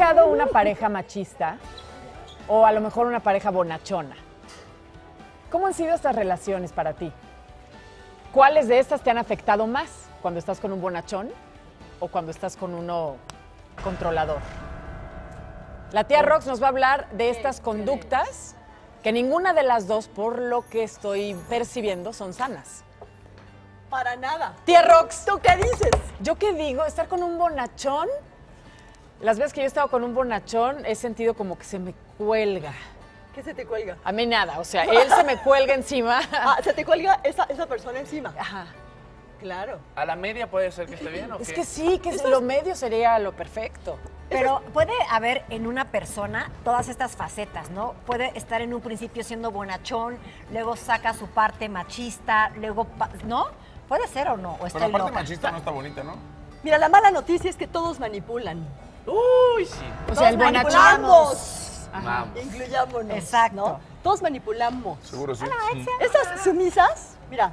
tocado una pareja machista o a lo mejor una pareja bonachona. ¿Cómo han sido estas relaciones para ti? ¿Cuáles de estas te han afectado más cuando estás con un bonachón o cuando estás con uno controlador? La tía Rox nos va a hablar de estas conductas que ninguna de las dos, por lo que estoy percibiendo, son sanas. Para nada. Tía Rox. ¿Tú qué dices? ¿Yo qué digo? Estar con un bonachón. Las veces que yo he estado con un bonachón he sentido como que se me cuelga. ¿Qué se te cuelga? A mí nada, o sea, él se me cuelga encima. Ah, se te cuelga esa persona encima. Ajá. Claro. ¿A la media puede ser que esté bien o Es qué? que sí, que lo medio sería lo perfecto. Pero puede haber en una persona todas estas facetas, ¿no? Puede estar en un principio siendo bonachón, luego saca su parte machista, luego, ¿no? Puede ser o no, o Pero está la parte loca. machista no está bonita, ¿no? Mira, la mala noticia es que todos manipulan. Uy, sí. O sea, el Todos bonachón. manipulamos. Vamos. Incluyámonos. Exacto. ¿no? Todos manipulamos. Seguro sí. Esas sumisas, mira,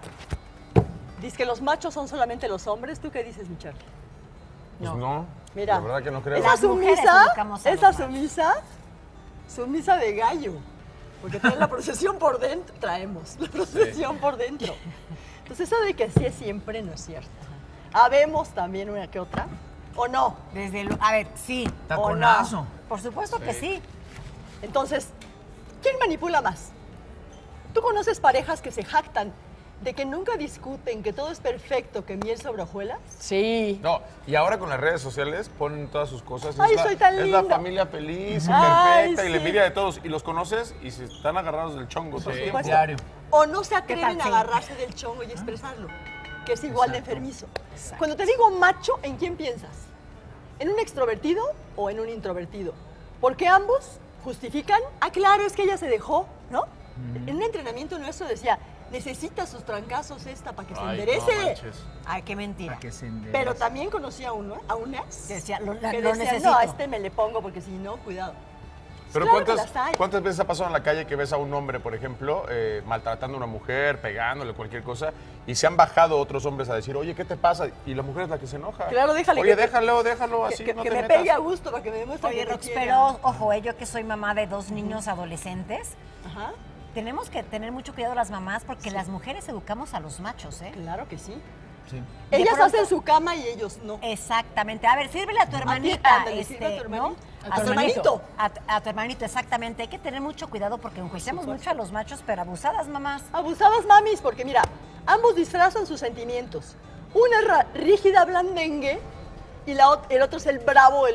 dice que los machos son solamente los hombres. ¿Tú qué dices, mi Charlie? Pues no. Mira, La verdad que no creo. esa Las mujeres sumisa, educamos a los esa machos. sumisa de gallo. Porque trae la procesión por dentro. Traemos la procesión por dentro. Entonces, eso de que así es siempre no es cierto. Habemos también una que otra. ¿O no? A ver, sí. Taconazo. Por supuesto que sí. Entonces, ¿quién manipula más? ¿Tú conoces parejas que se jactan de que nunca discuten, que todo es perfecto, que miel sobre hojuelas? Sí. No, y ahora con las redes sociales ponen todas sus cosas. Ay, es soy tan Es la lindo. familia feliz y Ay, perfecta y la sí. envidia de todos. Y los conoces y se están agarrados del chongo todo el tiempo. supuesto. Diario. O no se atreven tal, a sí? agarrarse del chongo y expresarlo, que es igual de enfermizo. Cuando te digo macho, ¿en quién piensas? ¿En un extrovertido o en un introvertido? Porque ambos justifican, claro, es que ella se dejó, ¿no? En un entrenamiento nuestro decía, necesita sus trancazos esta para que se Ay, enderece. no manches. Ay, qué mentira. Para que se enderece. Pero también conocí a uno, a unas, Que decía, lo que decían, necesito. no, a este me le pongo porque si no, cuidado. Pero Claro que las hay. ¿cuántas veces ha pasado en la calle que ves a un hombre, por ejemplo, maltratando a una mujer, pegándole cualquier cosa, y se han bajado otros hombres a decir, oye, ¿qué te pasa? Y la mujer es la que se enoja. Claro, déjale Oye, que- déjalo así, Que, no que te me metas. pegue a gusto para que me demuestre Oye, que me Rox, quiere. pero ojo, yo que soy mamá de 2 niños adolescentes, Ajá, tenemos que tener mucho cuidado las mamás porque las mujeres educamos a los machos, ¿eh? claro que sí. Sí. De Ellas pronto- hacen su cama y ellos no. Exactamente. A ver, sírvele a tu hermanita. ándale, sirve a tu ¿no? hermanito. A tu hermanito. A tu hermanito, exactamente. Hay que tener mucho cuidado porque enjuiciamos mucho a los machos, pero abusadas mamás. Abusadas mamis, porque mira, ambos disfrazan sus sentimientos. Una es rígida, blandengue, y el otro es el bravo,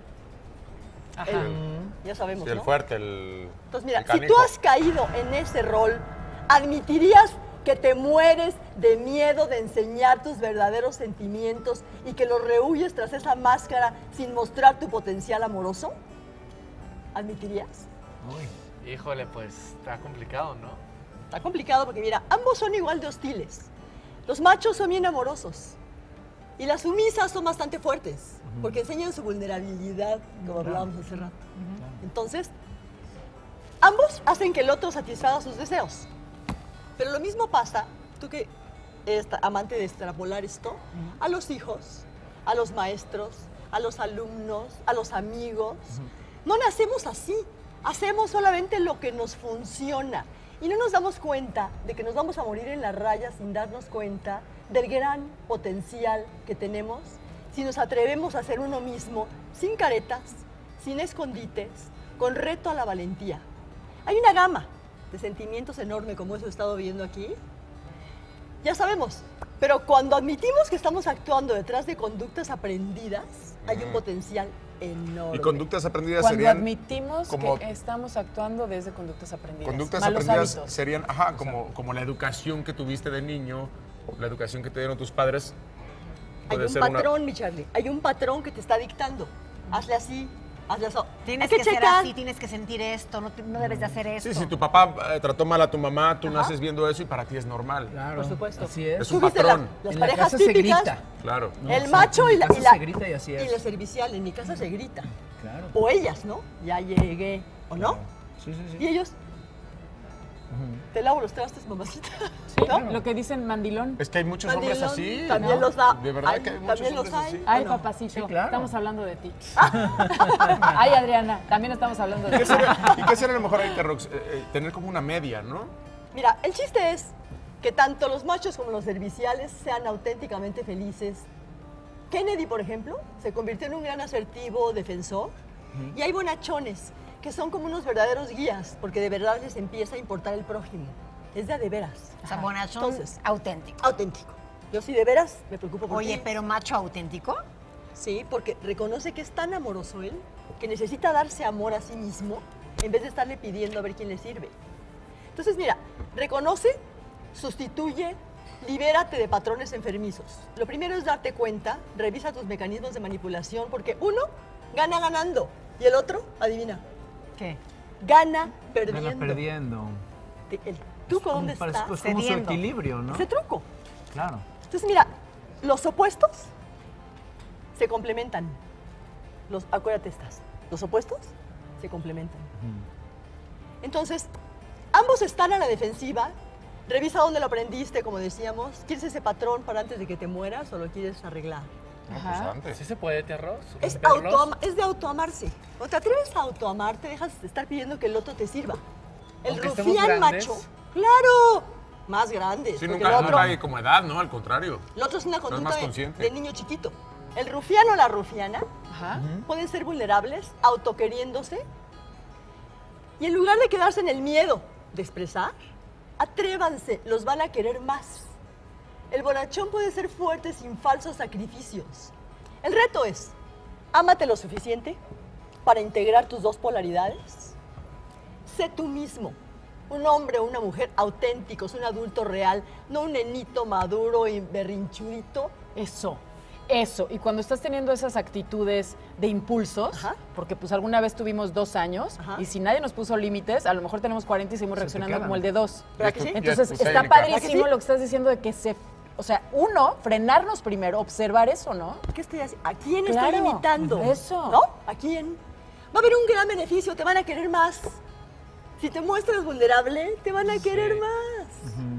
ya sabemos, Sí, el ¿no? fuerte, el Entonces, mira, el si tú canijo. has caído en ese rol, ¿admitirías que te mueres de miedo de enseñar tus verdaderos sentimientos y que los rehuyes tras esa máscara sin mostrar tu potencial amoroso? ¿Admitirías? Híjole, pues está complicado, ¿no? Está complicado porque, mira, ambos son igual de hostiles. Los machos son bien amorosos y las sumisas son bastante fuertes porque enseñan su vulnerabilidad, como hablábamos hace rato. Entonces, ambos hacen que el otro satisfaga sus deseos. Pero lo mismo pasa, tú que eres amante de extrapolar esto, a los hijos, a los maestros, a los alumnos, a los amigos. No nacemos así, hacemos solamente lo que nos funciona. Y no nos damos cuenta de que nos vamos a morir en la raya sin darnos cuenta del gran potencial que tenemos si nos atrevemos a ser uno mismo, sin caretas, sin escondites, con reto a la valentía. Hay una gama de sentimientos enorme como eso he estado viendo aquí. Ya sabemos, pero cuando admitimos que estamos actuando detrás de conductas aprendidas, hay un potencial enorme. Y conductas aprendidas Cuando serían... admitimos como- que estamos actuando desde conductas aprendidas. Conductas malos aprendidas hábitos. serían, como la educación que tuviste de niño, la educación que te dieron tus padres. Hay Puede un ser una- patrón, mi Charlie, hay un patrón que te está dictando. Hazle así, hazle así. Tienes Hay que ser checar. así, tienes que sentir esto, no debes de hacer esto. Sí, si tu papá trató mal a tu mamá, tú naces viendo eso y para ti es normal. Claro. Por supuesto. Así es. Es un ¿Tú viste patrón. las En la parejas casa se típicas? grita. Claro. No, El exacto, macho en y mi la, casa y la, se grita y así es. y la servicial, en mi casa se grita. Claro. O ellas, ¿no? Ya llegué, ¿o no? Sí, sí, Y sí. ellos, Te lavo los trastes, mamacita. Sí, ¿No? lo que dicen mandilón. Es que hay muchos hombres Mandilón, así. también ¿no? los da. De verdad Ay, que hay muchos también los hombres hay. así. Ay, no? papacito, Sí, claro. estamos hablando de ti. Ay, Adriana, también estamos hablando de ¿Qué ti. sería, ¿Y qué sería a lo mejor ahí, Rox? Tener como una media, ¿no? Mira, el chiste es que tanto los machos como los serviciales sean auténticamente felices. Kennedy, por ejemplo, se convirtió en un gran asertivo defensor. Y hay bonachones que son como unos verdaderos guías, porque de verdad les empieza a importar el prójimo. Es de veras. O sea, bonachón Entonces, auténtico. auténtico. Yo sí de veras me preocupo por Oye, ti. pero macho auténtico. Sí, porque reconoce que es tan amoroso él que necesita darse amor a sí mismo en vez de estarle pidiendo a ver quién le sirve. Entonces, mira, reconoce, sustituye, libérate de patrones enfermizos. Lo primero es darte cuenta, revisa tus mecanismos de manipulación, porque uno gana ganando y el otro, adivina, ¿Qué? gana perdiendo. Gana perdiendo. El truco, ¿dónde Como está? pues como su Cediendo. equilibrio, ¿no? Ese truco. Claro. Entonces, mira, los opuestos se complementan. Acuérdate estas. Los opuestos se complementan. Entonces, ambos están a la defensiva. Revisa dónde lo aprendiste, como decíamos. ¿Quieres ese patrón para antes de que te mueras o lo quieres arreglar? No, pues Ajá. antes. ¿Sí se puede, tía Rox? Es, ¿Romperlos? es de autoamarse. Cuando te atreves a autoamarte, dejas de estar pidiendo que el otro te sirva. El Aunque estemos rufián grandes. macho, claro, más grandes. Sí, porque nunca hay como edad, ¿no? Al contrario. el otro es una conducta más de, consciente. de niño chiquito. El rufián o la rufiana Ajá. pueden ser vulnerables, autoqueriéndose, y en lugar de quedarse en el miedo de expresar, atrévanse, los van a querer más. El bonachón puede ser fuerte sin falsos sacrificios. El reto es, ámate lo suficiente para integrar tus dos polaridades. Sé tú mismo, un hombre o una mujer auténticos, un adulto real, no un nenito maduro y berrinchudito. Eso. Y cuando estás teniendo esas actitudes de impulsos, Ajá. porque pues alguna vez tuvimos 2 años Ajá. y si nadie nos puso límites, a lo mejor tenemos 40 y seguimos te reaccionando quedan. como el de 2. ¿Verdad que sí? Entonces Pues, está técnica. padrísimo ¿Verdad que sí? lo que estás diciendo de que o sea, uno, frenarnos primero, observar eso, ¿no? ¿Qué estoy haciendo? ¿A quién Claro, estoy imitando? eso. ¿No? ¿A quién? Va a haber un gran beneficio, te van a querer más. Si te muestras vulnerable, te van a querer más.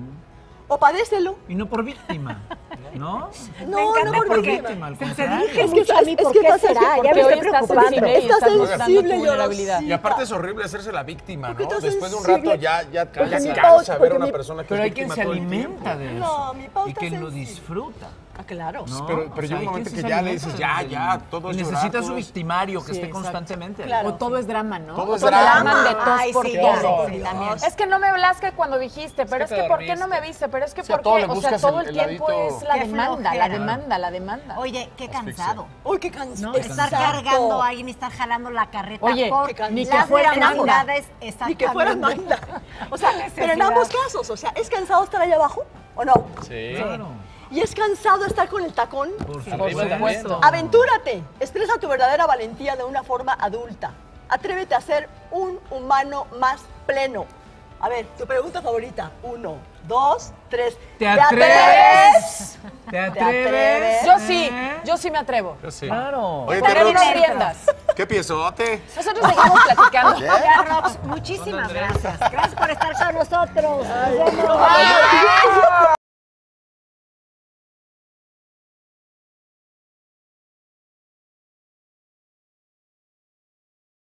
O padécelo. Y no por víctima, ¿no? No, encanta no por por víctima. víctima, al Se contrario. dirige Es que mucho a mí, es ¿por que qué pasa será? que Ya porque me hoy estoy estás preocupando. sensible y Estás estás mostrando sensible, tu vulnerabilidad. Y aparte es horrible hacerse la víctima, Porque ¿no? estás Después de un sensible. rato ya Porque se mi cansa pauta- ver a porque una mi- persona que Pero es hay quien víctima se todo el alimenta tiempo. de eso. No, mi pauta y quien es lo sensible. disfruta. Ah, claro. ¿no? Pero O llega sea, un hay momento quien que se ya le alimenta dices, ya, del- ya, todo y es necesita llorar, su todo es- victimario que Sí, esté exacto. constantemente. ahí. Claro. O todo es drama, ¿no? Todo O es te drama. llaman de tos Ay, por sí, todo. sí, también. Es que no me hablaste cuando dijiste, pero es que que te ¿por qué no me dormiste? viste? Pero es que O sea, ¿por todo qué? le O sea, buscas todo el el tiempo ladito. es la Qué demanda, flojera. la demanda. Oye, qué cansado. Uy, qué cansado. ¿No? Estar cargando a alguien, estar jalando la carreta. Oye, por ni que las fuera Amanda. necesidades, Ni que fuera exactamente. Amanda. O sea, pero en necesidad. ambos casos, o sea, ¿es cansado estar ahí abajo o no? Sí. Claro. ¿Y es cansado estar con el tacón? Por Arriba supuesto. Aventúrate, expresa tu verdadera valentía de una forma adulta. Atrévete a ser un humano más pleno. A ver, tu pregunta favorita. 1, 2, 3. ¿Te atreves? ¿Te atreves? Yo sí me atrevo. Yo sí. Claro. Oye, Poner Rox, unas riendas. ¿qué piezote? Nosotros seguimos platicando. Ya, Rox, muchísimas gracias. Gracias por estar con nosotros. Nos vemos. Ay.